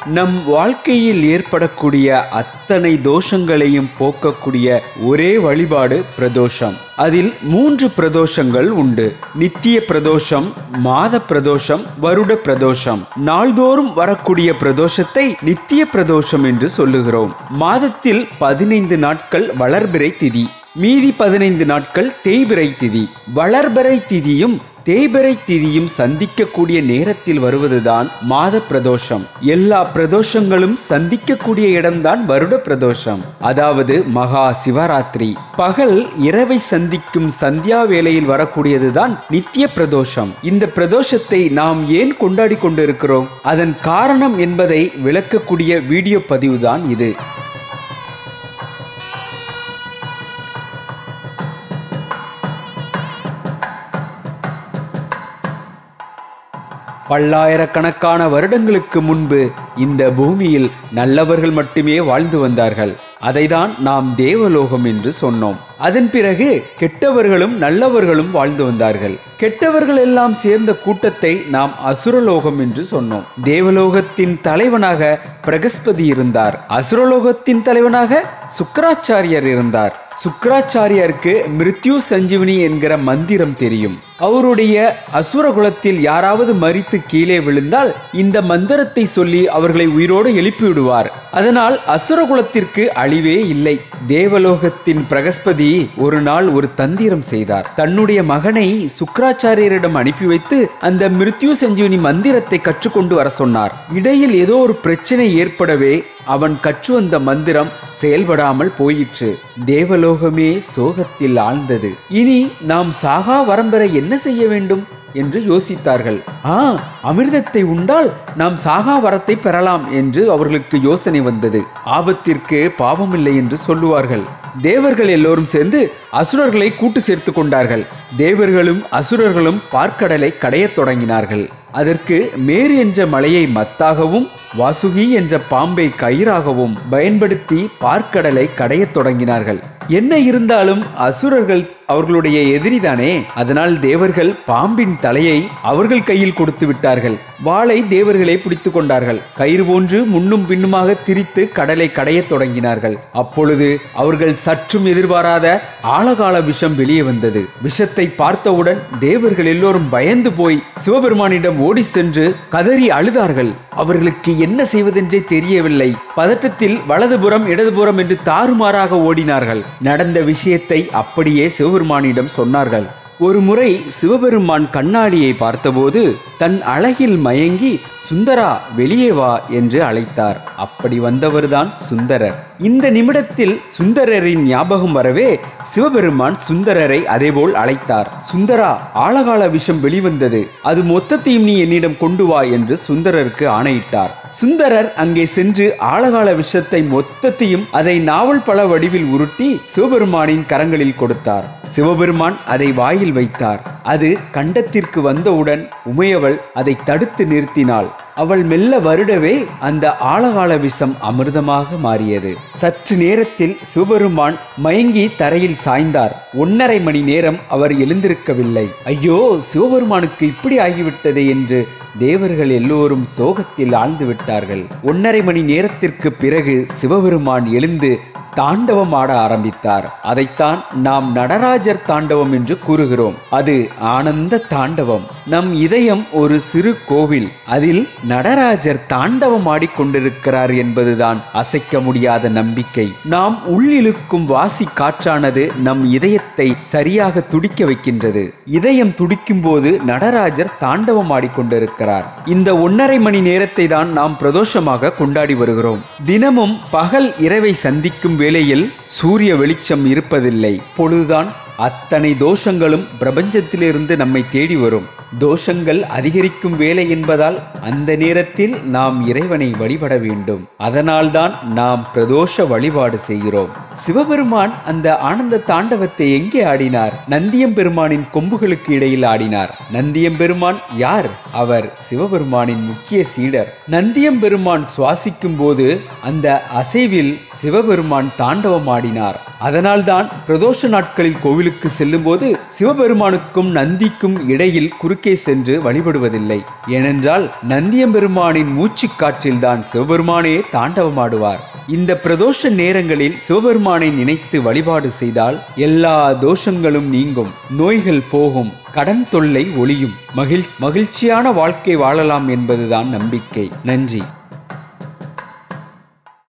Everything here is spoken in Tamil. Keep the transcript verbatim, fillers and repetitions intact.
நம் வாழ்க்கையில் ஏற்படக்கூடிய அத்தனை தோஷங்களையும் போக்கக்கூடிய ஒரே வழிபாடு பிரதோஷம். அதில் மூன்று பிரதோஷங்கள் உண்டு. நித்திய பிரதோஷம், மாத பிரதோஷம், வருட பிரதோஷம். நாள்தோறும் வரக்கூடிய பிரதோஷத்தை நித்திய பிரதோஷம் என்று சொல்லுகிறோம். மாதத்தில் பதினைந்து நாட்கள் வளர்பிறை திதி, மீதி பதினைந்து நாட்கள் தேய்பிறை திதி. வளர்பிறை திதியும் தேய்பிறை திதியும் சந்திக்கக்கூடிய நேரத்தில் வருவதுதான் மாத பிரதோஷம். எல்லா பிரதோஷங்களும் சந்திக்கக்கூடிய இடம்தான் வருட பிரதோஷம், அதாவது மகா சிவராத்திரி. பகல் இரவை சந்திக்கும் சந்தியா வேளையில் வரக்கூடியதுதான் நித்திய பிரதோஷம். இந்த பிரதோஷத்தை நாம் ஏன் கொண்டாடி கொண்டிருக்கிறோம், அதன் காரணம் என்பதை விளக்கக்கூடிய வீடியோ பதிவுதான் இது. பல்லாயிரக்கணக்கான வருடங்களுக்கு முன்பு இந்த பூமியில் நல்லவர்கள் மட்டுமே வாழ்ந்து வந்தார்கள். அதைதான் நாம் தேவலோகம் என்று சொன்னோம். அதன் பிறகு கெட்டவர்களும் நல்லவர்களும் வாழ்ந்து வந்தார்கள். கெட்டவர்கள் எல்லாம் சேர்ந்த கூட்டத்தை நாம் அசுரலோகம் என்று சொன்னோம். தேவலோகத்தின் தலைவனாக பிரகஸ்பதி இருந்தார். அசுரலோகத்தின் தலைவனாக சுக்கராச்சாரியர் இருந்தார். சுக்கராச்சாரியருக்கு மிருத்யு சஞ்சீவனி என்கிற மந்திரம் தெரியும். அவருடைய அசுரகுலத்தில் யாராவது மரித்து கீழே விழுந்தால் இந்த மந்திரத்தை சொல்லி அவர்களை உயிரோடு எழுப்பிவிடுவார். அதனால் அசுரகுலத்திற்கு அழிவே இல்லை. தேவலோகத்தின் பிரகஸ்பதி ஒரு நாள் ஒரு தந்திரம் செய்தார். தன்னுடைய மகனை சுக்கராச்சாரியரிடம் அனுப்பி வைத்து அந்த மிருத்யு சஞ்சீவனி மந்திரத்தை கற்றுக்கொண்டு வர சொன்னார். இடையில் ஏதோ ஒரு பிரச்சனை ஏற்படவே அவன் கற்று வந்த மந்திரம் செயல்படாமல் போயிற்று. தேவலோகமே சோகத்தில் ஆழ்ந்தது. இனி நாம் சாகா வரம் பெற என்ன செய்ய வேண்டும் என்று யோசித்தார்கள். ஆ அமிர்தத்தை உண்டால் நாம் சாகா வரத்தை பெறலாம் என்று அவர்களுக்கு யோசனை வந்தது. ஆபத்திற்கு பாவமில்லை என்று சொல்லுவார்கள். தேவர்கள் எல்லோரும் சேர்ந்து அசுரர்களை கூட்டு சேர்த்து கொண்டார்கள். தேவர்களும் அசுரர்களும் பார்க்கடலை கடையத் தொடங்கினார்கள். அதற்கு மேரு என்ற மலையை மத்தாகவும் வாசுகி என்ற பாம்பை கயிறாகவும் பயன்படுத்தி பார்க்கடலை கடையத் தொடங்கினார்கள். என்ன இருந்தாலும் அசுரர்கள் அவர்களுடைய எதிரிதானே. அதனால் தேவர்கள் பாம்பின் தலையை அவர்கள் கையில் கொடுத்து விட்டார்கள். வாளை தேவர்களே பிடித்து கொண்டார்கள். கயிறு போன்று முன்னும் பின்னுமாக திரித்து கடலை கடையத் தொடங்கினார்கள். அப்பொழுது அவர்கள் சற்றும் எதிர்பாராத ஆழகால விஷம் வெளியே வந்தது. விஷத்தை பார்த்தவுடன் தேவர்கள் எல்லோரும் பயந்து போய் சிவபெருமானிடம் ஓடி சென்று கதறி அழுதார்கள். அவர்களுக்கு என்ன செய்வதென்றே தெரியவில்லை. பதட்டத்தில் வலதுபுறம் இடதுபுறம் என்று தாறுமாறாக ஓடினார்கள். நடந்த விஷயத்தை அப்படியே சிவபெருமானிடம் சொன்னார்கள். ஒரு முறை சிவபெருமான் கண்ணாடியை பார்த்தபோது தன் அழகில் மயங்கி சுந்தரா வெளியே வா என்று அழைத்தார். அப்படி வந்தவர்தான் சுந்தரர். இந்த நிமிடத்தில் சுந்தரரின் ஞாபகம் வரவே சிவபெருமான் சுந்தரரை அதேபோல் அழைத்தார். சுந்தரா, ஆழகால விஷம் வெளிவந்தது, அது மொத்தத்தையும் நீ என்னிடம் கொண்டு வா என்று சுந்தரருக்கு ஆணையிட்டார். சுந்தரர் அங்கே சென்று ஆழகால விஷத்தை மொத்தத்தையும் அதை நாவல் பழ வடிவில் உருட்டி சிவபெருமானின் கரங்களில் கொடுத்தார். சிவபெருமான் அதை வாயில் வைத்தார். அது கண்டத்திற்கு வந்தவுடன் உமையவள் அதை தடுத்து நிறுத்தினாள். அவள் மெல்ல வருடவே அந்த ஆழகால விஷம் அமிர்தமாக மாறியது. சற்று நேரத்தில் சிவபெருமான் மயங்கி தரையில் சாய்ந்தார். ஒன்னரை மணி நேரம் அவர் எழுந்திருக்கவில்லை. ஐயோ, சிவபெருமானுக்கு இப்படி ஆகிவிட்டது என்று தேவர்கள் எல்லோரும் சோகத்தில் ஆழ்ந்து விட்டார்கள். ஒன்னரை மணி நேரத்திற்கு பிறகு சிவபெருமான் எழுந்து தாண்டவம் ஆட ஆரம்பித்தார். அதைத்தான் நாம் நடராஜர் தாண்டவம் என்று கூறுகிறோம். அது ஆனந்த தாண்டவம். நம் இதயம் ஒரு சிறு கோவில். அதில் நடராஜர் தாண்டவம் ஆடிக்கொண்டிருக்கிறார் என்பதுதான் அசைக்க முடியாத நம்பிக்கை. நாம் உள்ளிழுக்கும் வாசி காற்றானது நம் இதயத்தை சரியாக துடிக்க வைக்கின்றது. இதயம் துடிக்கும் போது நடராஜர் தாண்டவம் ஆடிக்கொண்டிருக்கிறார். இந்த ஒன்னரை மணி நேரத்தை தான் நாம் பிரதோஷமாக கொண்டாடி வருகிறோம். தினமும் பகல் இரவை சந்திக்கும் வேளையில் சூரிய வெளிச்சம் இருப்பதில்லை. பொழுதுதான் அத்தனை தோஷங்களும் பிரபஞ்சத்திலிருந்து நம்மை தேடி வரும். தோஷங்கள் அதிகரிக்கும் வேலை என்பதால் அந்த நேரத்தில் நாம் இறைவனை வழிபட வேண்டும். அதனால்தான் நாம் பிரதோஷ வழிபாடு செய்கிறோம். சிவபெருமான் அந்த ஆனந்த தாண்டவத்தை எங்கே ஆடினார்? நந்தியம்பெருமானின் கொம்புகளுக்கு இடையில் ஆடினார். நந்தியம்பெருமான் யார்? அவர் சிவபெருமானின் முக்கிய சீடர். நந்தியம்பெருமான் சுவாசிக்கும் போது அந்த அசைவில் சிவபெருமான் தாண்டவம் ஆடினார். அதனால்தான் பிரதோஷ நாட்களில் கோவிலுக்கு கோவிலுக்கு செல்லும் போது சிவபெருமானுக்கும் நந்திக்கும் இடையில் குறுக்கே சென்று வழிபடுவதில்லை. ஏனென்றால் நந்தியம்பெருமானின் மூச்சு காற்றில்தான் சிவபெருமானே தாண்டவமாடுவார். இந்த பிரதோஷ நேரங்களில் சிவபெருமானை நினைத்து வழிபாடு செய்தால் எல்லா தோஷங்களும் நீங்கும், நோய்கள் போகும், கடன் தொல்லை ஒளியும், மகிழ் மகிழ்ச்சியான வாழ்க்கை வாழலாம் என்பதுதான் நம்பிக்கை. நன்றி.